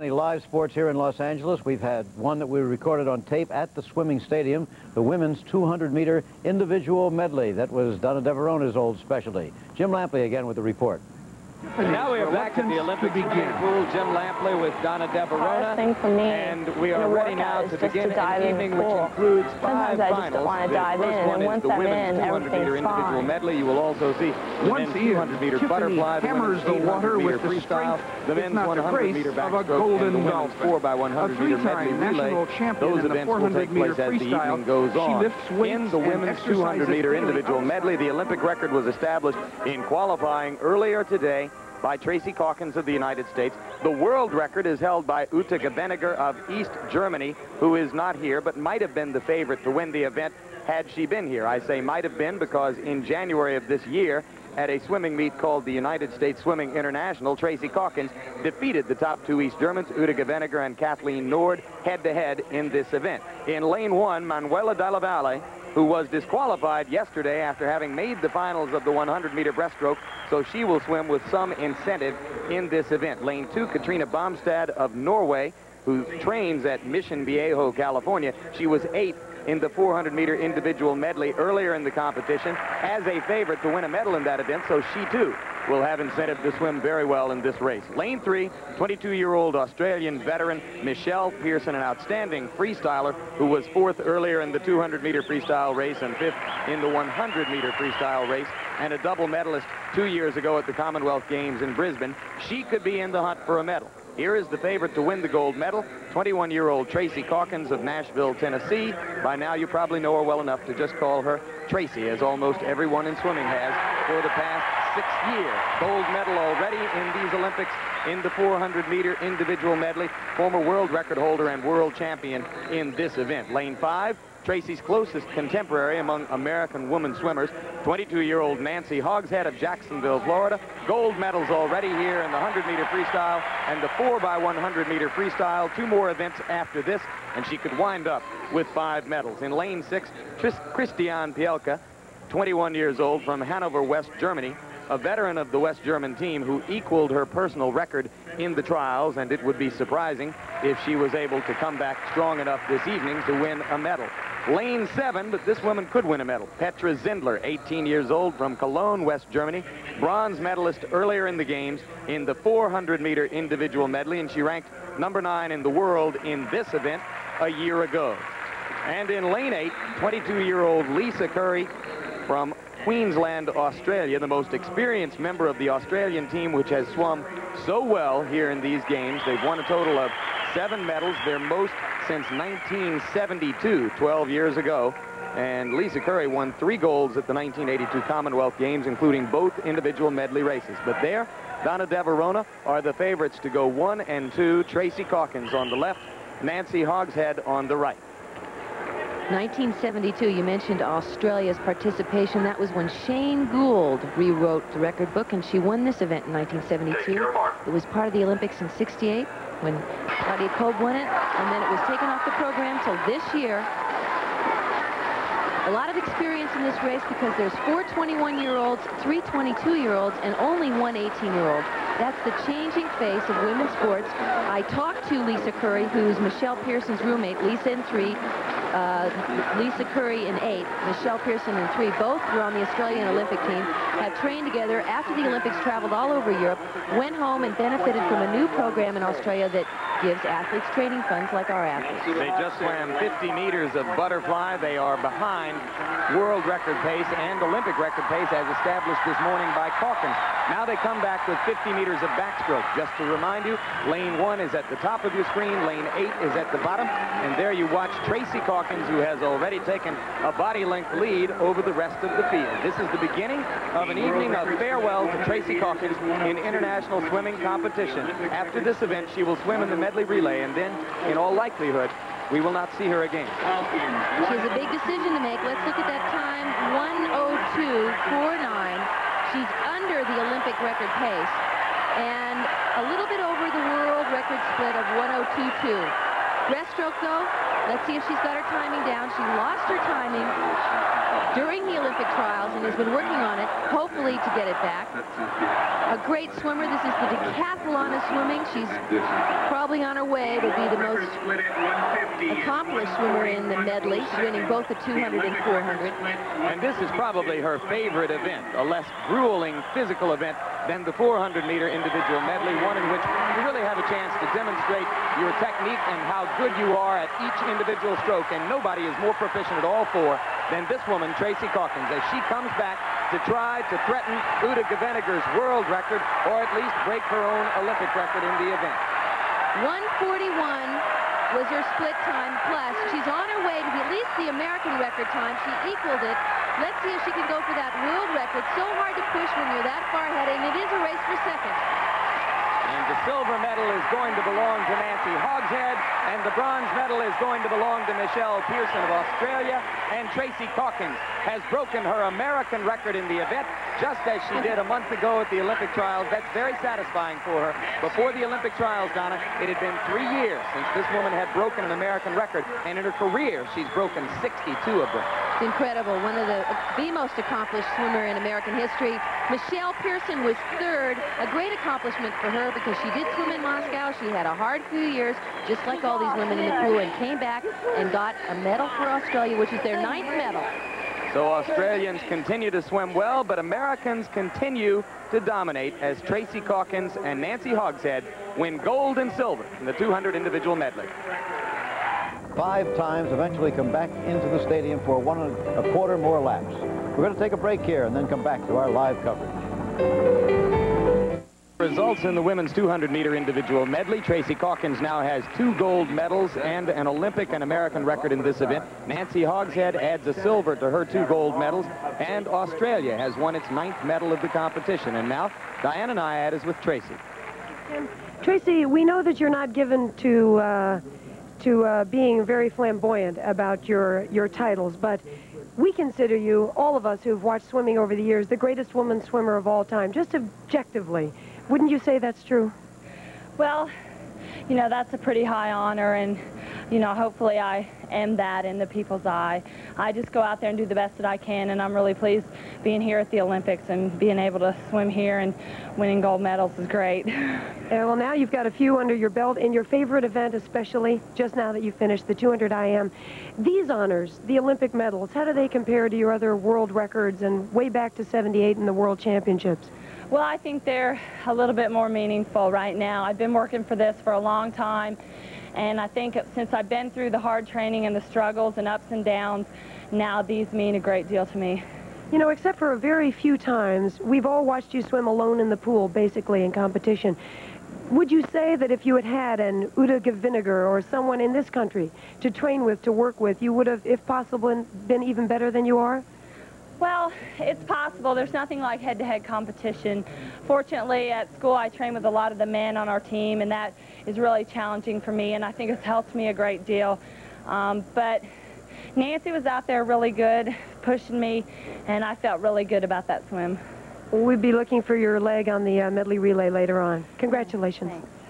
Live sports here in Los Angeles. We've had one that we recorded on tape at the swimming stadium, the women's 200-meter individual medley. That was Donna Deverona's old specialty. Jim Lampley again with the report. And now we are back at the Olympic swimming pool. Jim Lampley with Donna Deverona. Thing for me, and we are ready now to begin an evening which includes five Sometimes I just finals. don't want to dive in, and once I'm in, everything's individual medley. You will also see the men's 200-meter butterfly, the women's 800-meter freestyle, the men's 100-meter backstroke, and the women's 4x100-meter medley relay. Those events will take place as the evening goes on. In the women's 200-meter individual medley, the Olympic record was established in qualifying earlier today by Tracy Calkins of the United States. The world record is held by Ute Gebenniger of East Germany, who is not here, but might have been the favorite to win the event had she been here. I say might have been because in January of this year, at a swimming meet called the United States Swimming International, Tracy Calkins defeated the top two East Germans, Ute Gebenniger and Kathleen Nord, head-to-head in this event. In lane one, Manuela Della Valle, who was disqualified yesterday after having made the finals of the 100-meter breaststroke, so she will swim with some incentive in this event. Lane 2, Katrina Bomstad of Norway, who trains at Mission Viejo, California. She was 8th in the 400-meter individual medley earlier in the competition as a favorite to win a medal in that event, so she too will have incentive to swim very well in this race. Lane 3, 22-year-old Australian veteran Michelle Pearson, an outstanding freestyler who was 4th earlier in the 200-meter freestyle race and 5th in the 100-meter freestyle race, and a double medalist 2 years ago at the Commonwealth Games in Brisbane. She could be in the hunt for a medal. Here is the favorite to win the gold medal, 21-year-old Tracy Calkins of Nashville, Tennessee. By now, you probably know her well enough to just call her Tracy, as almost everyone in swimming has for the past 6 years. Gold medal already in these Olympics in the 400-meter individual medley. Former world record holder and world champion in this event. Lane 5. Tracy's closest contemporary among American women swimmers, 22-year-old Nancy Hogshead of Jacksonville, Florida. Gold medals already here in the 100-meter freestyle and the 4x100-meter freestyle. 2 more events after this, and she could wind up with 5 medals. In lane 6, Christiane Pielke, 21 years old, from Hanover, West Germany, a veteran of the West German team who equaled her personal record in the trials, and it would be surprising if she was able to come back strong enough this evening to win a medal. Lane 7, but this woman could win a medal. Petra Zindler, 18 years old, from Cologne, West Germany, bronze medalist earlier in the games in the 400-meter individual medley, and she ranked number 9 in the world in this event a year ago. And in lane 8, 22-year-old Lisa Curry from Queensland, Australia, the most experienced member of the Australian team, which has swum so well here in these games. They've won a total of 7 medals, their most since 1972, 12 years ago. And Lisa Curry won 3 golds at the 1982 Commonwealth Games, including both individual medley races. But there, Donna Deverona are the favorites to go 1 and 2. Tracy Calkins on the left, Nancy Hogshead on the right. 1972, you mentioned Australia's participation. That was when Shane Gould rewrote the record book, and she won this event in 1972. It was part of the Olympics in '68 when Claudia Kolb won it, and then it was taken off the program till this year. A lot of experience in this race because there's 4 21-year-olds, 3 22-year-olds, and only 1 18-year-old. That's the changing face of women's sports. I talked to Lisa Curry, who's Michelle Pearson's roommate. Lisa in 3, Lisa Curry in 8, Michelle Pearson in 3. Both were on the Australian Olympic team, have trained together after the Olympics, traveled all over Europe, went home and benefited from a new program in Australia that gives athletes training funds like our athletes. They just swam 50 meters of butterfly. They are behind world record pace and Olympic record pace as established this morning by Calkins. Now they come back with 50 meters of backstroke. Just to remind you, lane 1 is at the top of your screen, lane 8 is at the bottom, and there you watch Tracy Calkins, who has already taken a body length lead over the rest of the field. This is the beginning of an evening of farewell to Tracy Calkins in international swimming competition. After this event, she will swim in the medley relay, and then, in all likelihood, we will not see her again. She has a big decision to make. Let's look at that time, 1:02.49. She's under the Olympic record pace and a little bit over the world record split of 1:02.2. Breaststroke, though, Let's see if she's got her timing down. She lost her timing during the Olympic trials and has been working on it, hopefully to get it back. A great swimmer. This is the decathlon of swimming. She's probably on her way to be the most accomplished swimmer in the medley, winning both the 200 and 400. And this is probably her favorite event, a less grueling physical event than the 400-meter individual medley, one in which you really have a chance to demonstrate your technique and how good you are at each individual stroke. And nobody is more proficient at all four than this woman, Tracy Caulkins, as she comes back to try to threaten Uta Geweniger's world record, or at least break her own Olympic record in the event. 1:41 was her split time, plus she's on her way to at least the American record time. She equaled it. Let's see if she can go for that world record. So hard to push when you're that far ahead, and it is a race for second. And the silver medal is going to belong to Nancy Hogshead, and the bronze medal is going to belong to Michelle Pearson of Australia. And Tracy Caulkins has broken her American record in the event, just as she did a month ago at the Olympic trials. That's very satisfying for her. Before the Olympic trials, Donna, it had been 3 years since this woman had broken an American record, and in her career, she's broken 62 of them. It's incredible. One of the most accomplished swimmer in American history. Michelle Pearson was third, a great accomplishment for her because she did swim in Moscow. She had a hard few years, just like all these women in the crew, and came back and got a medal for Australia, which is their 9th medal. So Australians continue to swim well, but Americans continue to dominate as Tracy Caulkins and Nancy Hogshead win gold and silver in the 200 individual medley. 5 times, eventually come back into the stadium for 1 1/4 more laps. We're going to take a break here and then come back to our live coverage. Results in the women's 200-meter individual medley. Tracy Caulkins now has 2 gold medals and an Olympic and American record in this event. Nancy Hogshead adds a silver to her 2 gold medals, and Australia has won its 9th medal of the competition. And now, Diana Nyad is with Tracy. Tracy, we know that you're not given to being very flamboyant about your titles, but we consider you, all of us who've watched swimming over the years, the greatest woman swimmer of all time, just objectively. Wouldn't you say that's true? Well, you know, that's a pretty high honor, and, you know, hopefully I am that in the people's eye. I just go out there and do the best that I can, and I'm really pleased being here at the Olympics and being able to swim here and winning gold medals is great. Well, now you've got a few under your belt in your favorite event, especially just now that you finished the 200 IM. These honors, the Olympic medals, how do they compare to your other world records and way back to '78 in the World Championships? Well, I think they're a little bit more meaningful right now. I've been working for this for a long time, and I think since I've been through the hard training and the struggles and ups and downs, now these mean a great deal to me. You know, except for a very few times, we've all watched you swim alone in the pool, basically, in competition. Would you say that if you had had an Uta Geweniger or someone in this country to train with, to work with, you would have, if possible, been even better than you are? Well, it's possible. There's nothing like head-to-head competition. Fortunately, at school, I train with a lot of the men on our team, and that is really challenging for me, and I think it's helped me a great deal. But Nancy was out there really good, pushing me, and I felt really good about that swim. We'd be looking for your leg on the medley relay later on. Congratulations. Thanks.